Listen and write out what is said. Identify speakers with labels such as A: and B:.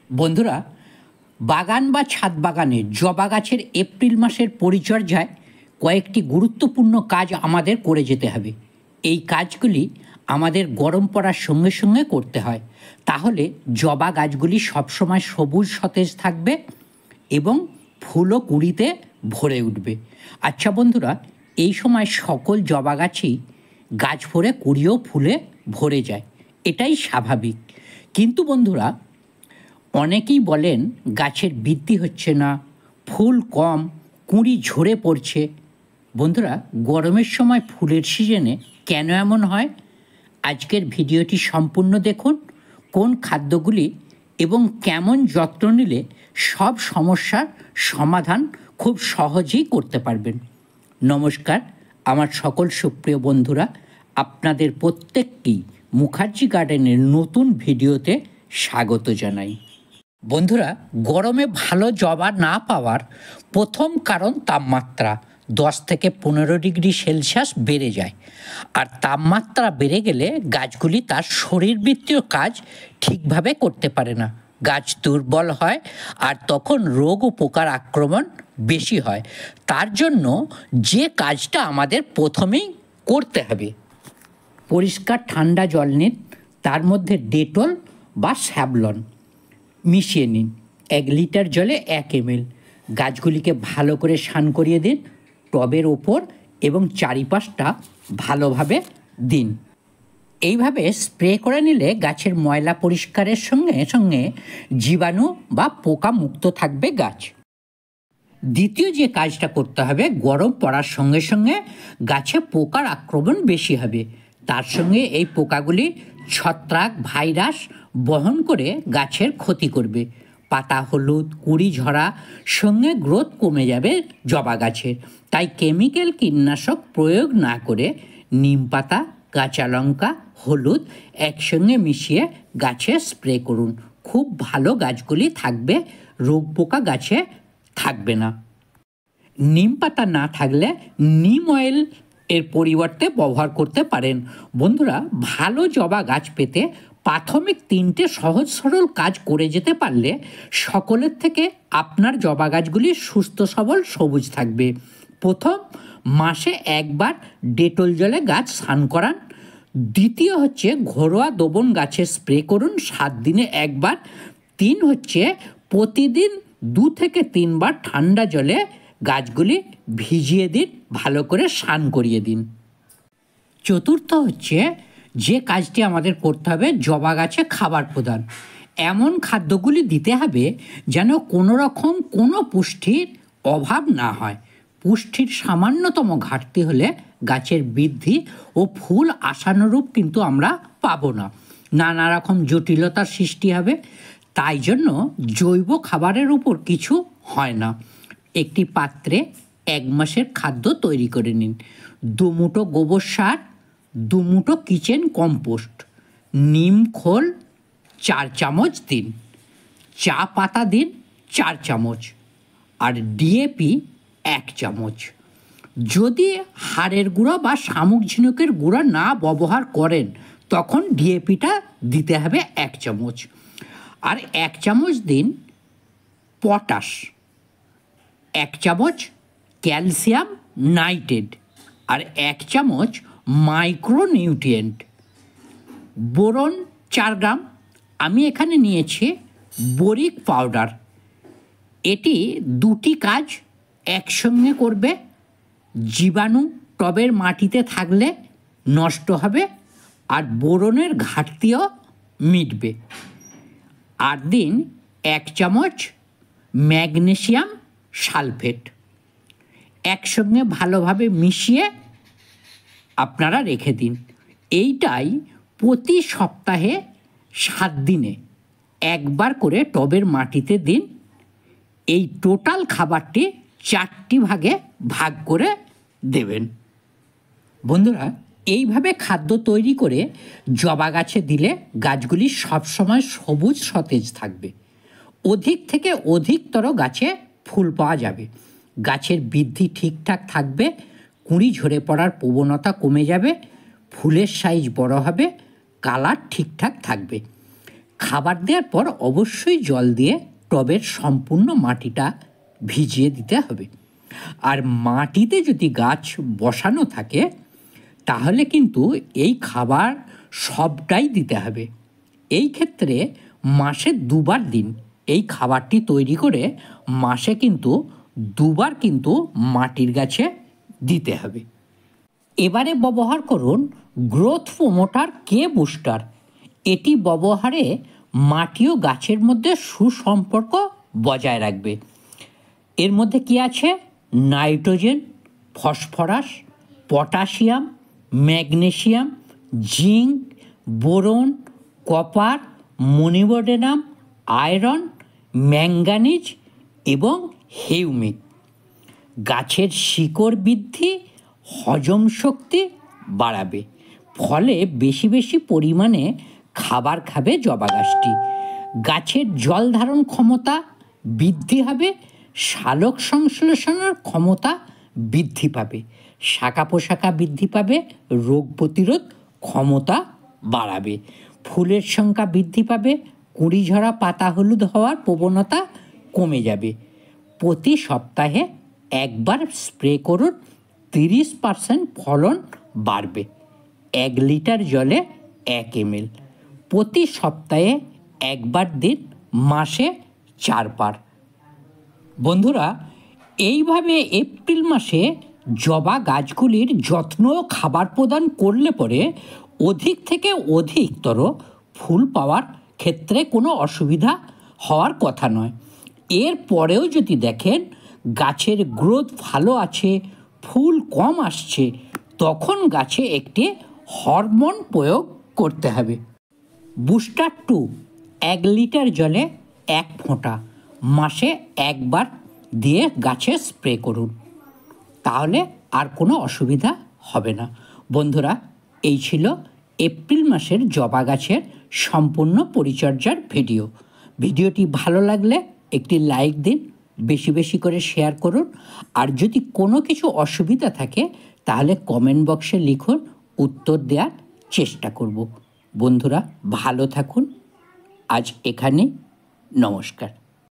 A: বন্ধুরা, বাগান বা ছাদ বাগানে জবা গাছের এপ্রিল মাসের পরিচর্যায় কয়েকটি গুরুত্বপূর্ণ কাজ আমাদের করে যেতে হবে। এই কাজগুলি আমাদের গরম পড়ার সঙ্গে সঙ্গে করতে হয়, তাহলে জবা গাছগুলি সবসময় সবুজ সতেজ থাকবে এবং ফুল ও কুঁড়িতে ভরে উঠবে। আচ্ছা বন্ধুরা, এই সময় সকল জবা গাছই গাছ ভরে কুঁড়িও ফুলে ভরে যায়, এটাই স্বাভাবিক। কিন্তু বন্ধুরা, অনেকেই বলেন গাছের বৃদ্ধি হচ্ছে না, ফুল কম, কুঁড়ি ঝরে পড়ছে। বন্ধুরা, গরমের সময় ফুলের সিজনে কেন এমন হয়? আজকের ভিডিওটি সম্পূর্ণ দেখুন। কোন খাদ্যগুলি এবং কেমন যত্ন নিলে সব সমস্যার সমাধান খুব সহজেই করতে পারবেন। নমস্কার, আমার সকল সুপ্রিয় বন্ধুরা, আপনাদের প্রত্যেকটি মুখার্জি গার্ডেনের নতুন ভিডিওতে স্বাগত জানাই। বন্ধুরা, গরমে ভালো জবা না পাওয়ার প্রথম কারণ তাপমাত্রা 10 থেকে 15 ডিগ্রি সেলসিয়াস বেড়ে যায়। আর তাপমাত্রা বেড়ে গেলে গাছগুলি তার শরীরবৃত্তীয় কাজ ঠিকভাবে করতে পারে না, গাছ দুর্বল হয় আর তখন রোগ ও পোকার আক্রমণ বেশি হয়। তার জন্য যে কাজটা আমাদের প্রথমেই করতে হবে, পরিষ্কার ঠান্ডা জল নিন, তার মধ্যে ডেটল বা স্যাভলন মিশিয়ে নিন 1 লিটার জলে 1 ml। গাছগুলিকে ভালো করে স্নান করিয়ে দিন টবের ওপর এবং চারিপাশটা ভালোভাবে দিন। এইভাবে স্প্রে করে নিলে গাছের ময়লা পরিষ্কারের সঙ্গে সঙ্গে জীবাণু বা পোকা মুক্ত থাকবে গাছ। দ্বিতীয় যে কাজটা করতে হবে, গরম পড়ার সঙ্গে সঙ্গে গাছে পোকার আক্রমণ বেশি হবে। তার সঙ্গে এই পোকাগুলি ছত্রাক ভাইরাস বহন করে গাছের ক্ষতি করবে। পাতা হলুদ, কুঁড়ি ঝরা, সঙ্গে গ্রোথ কমে যাবে জবা গাছের। তাই কেমিক্যাল কীটনাশক প্রয়োগ না করে নিম পাতা, কাঁচা লঙ্কা, হলুদ একসঙ্গে মিশিয়ে গাছে স্প্রে করুন। খুব ভালো গাছগুলি থাকবে, রোগ পোকা গাছে থাকবে না। নিম পাতা না থাকলে নিম অয়েল এর পরিবর্তে ব্যবহার করতে পারেন। বন্ধুরা, ভালো জবা গাছ পেতে প্রাথমিক 3টে সহজ সরল কাজ করে যেতে পারলে সকলের থেকে আপনার জবা গাছগুলি সুস্থ সবল সবুজ থাকবে। প্রথম, মাসে একবার ডেটল জলে গাছ স্নান করান। দ্বিতীয় হচ্ছে ঘরোয়া দ্রবণ গাছে স্প্রে করুন 7 দিনে একবার। 3 হচ্ছে প্রতিদিন 2 থেকে 3 বার ঠান্ডা জলে গাছগুলি ভিজিয়ে দিন, ভালো করে স্নান করিয়ে দিন। চতুর্থ হচ্ছে যে কাজটি আমাদের করতে হবে, জবা গাছে খাবার প্রদান। এমন খাদ্যগুলি দিতে হবে যেন কোনো রকম কোনো পুষ্টির অভাব না হয়। পুষ্টির সামান্যতম ঘাটতি হলে গাছের বৃদ্ধি ও ফুল আশানুরূপ কিন্তু আমরা পাবো না, নানা রকম জটিলতার সৃষ্টি হবে। তাই জন্য জৈব খাবারের উপর কিছু হয় না। একটি পাত্রে 1 মাসের খাদ্য তৈরি করে নিন। 2 মুঠো গোবর সার, 2 মুঠো কিচেন কম্পোস্ট, নিম খোল 4 চামচ দিন, চা পাতা দিন 4 চামচ, আর ডিএপি 1 চামচ। যদি হাড়ের গুঁড়া বা শামুক ঝিনুকের গুঁড়া না ব্যবহার করেন তখন ডিএপিটা দিতে হবে 1 চামচ। আর 1 চামচ দিন পটাশ, 1 চামচ ক্যালসিয়াম নাইট্রেট, আর 1 চামচ মাইক্রোনিউট্রিয়েন্ট। বোরন 4 গ্রাম। আমি এখানে নিয়েছি বোরিক পাউডার। এটি 2টি কাজ একসঙ্গে করবে। জীবাণু টবের মাটিতে থাকলে নষ্ট হবে আর বোরনের ঘাটতিও মিটবে। আর দিন 1 চামচ ম্যাগনেসিয়াম সালফেট। একসঙ্গে ভালোভাবে মিশিয়ে আপনারা রেখে দিন। এইটাই প্রতি সপ্তাহে 7 দিনে একবার করে টবের মাটিতে দিন। এই টোটাল খাবারটি 4টি ভাগে ভাগ করে দেবেন। বন্ধুরা, এইভাবে খাদ্য তৈরি করে জবা গাছে দিলে গাছগুলি সবসময় সবুজ সতেজ থাকবে। অধিক থেকে অধিকতর গাছে ফুল পাওয়া যাবে, গাছের বৃদ্ধি ঠিকঠাক থাকবে, কুঁড়ি ঝরে পড়ার প্রবণতা কমে যাবে, ফুলের সাইজ বড় হবে, কালার ঠিকঠাক থাকবে। খাবার দেওয়ার পর অবশ্যই জল দিয়ে টবের সম্পূর্ণ মাটিটা ভিজিয়ে দিতে হবে। আর মাটিতে যদি গাছ বসানো থাকে তাহলে কিন্তু এই খাবার সবটাই দিতে হবে। এই ক্ষেত্রে মাসে 2 বার দিন এই খাবারটি তৈরি করে মাসে কিন্তু 2 বার কিন্তু মাটির গাছে দিতে হবে। এবারে ব্যবহার করুন গ্রোথ প্রমোটার কে বুস্টার। এটি ব্যবহারে মাটি ও গাছের মধ্যে সুসম্পর্ক বজায় রাখবে। এর মধ্যে কি আছে? Nitrogen, phosphorus, potassium, magnesium, zinc, boron, copper, molybdenum, iron, manganese এবং হিউমিক। গাছের শিকড় বৃদ্ধি, হজম শক্তি বাড়াবে। ফলে বেশি বেশি পরিমাণে খাবার খাবে জবা গাছটি। গাছের জল ধারণ ক্ষমতা বৃদ্ধি হবে, সালোক সংশ্লেষণের ক্ষমতা বৃদ্ধি পাবে, শাখা পোশাখা বৃদ্ধি পাবে, রোগ প্রতিরোধ ক্ষমতা বাড়াবে, ফুলের সংখ্যা বৃদ্ধি পাবে, কুঁড়ি ঝরা পাতা হলুদ হওয়ার প্রবণতা কমে যাবে। প্রতি সপ্তাহে একবার স্প্রে করুন, 30% ফলন বাড়বে। 1 লিটার জলে 1 ml। প্রতি সপ্তাহে একবার দিন, মাসে 4 বার। বন্ধুরা, এইভাবে এপ্রিল মাসে জবা গাছগুলির যত্ন ও খাবার প্রদান করলে পরে অধিক থেকে অধিকতর ফুল পাওয়ার ক্ষেত্রে কোনো অসুবিধা হওয়ার কথা নয়। এর পরেও যদি দেখেন গাছের গ্রোথ ভালো আছে, ফুল কম আসছে, তখন গাছে একটি হরমোন প্রয়োগ করতে হবে। বুস্টার 2 1 লিটার জলে 1 ফোঁটা মাসে একবার দিয়ে গাছে স্প্রে করুন, তাহলে আর কোনো অসুবিধা হবে না। বন্ধুরা, এই ছিল এপ্রিল মাসের জবা গাছের সম্পূর্ণ পরিচর্যার ভিডিও। ভিডিওটি ভালো লাগলে একটি লাইক দিন, বেশি বেশি করে শেয়ার করুন। আর যদি কোনো কিছু অসুবিধা থাকে তাহলে কমেন্ট বক্সে লিখুন, উত্তর দেওয়ার চেষ্টা করব। বন্ধুরা, ভালো থাকুন। আজ এখানে, নমস্কার।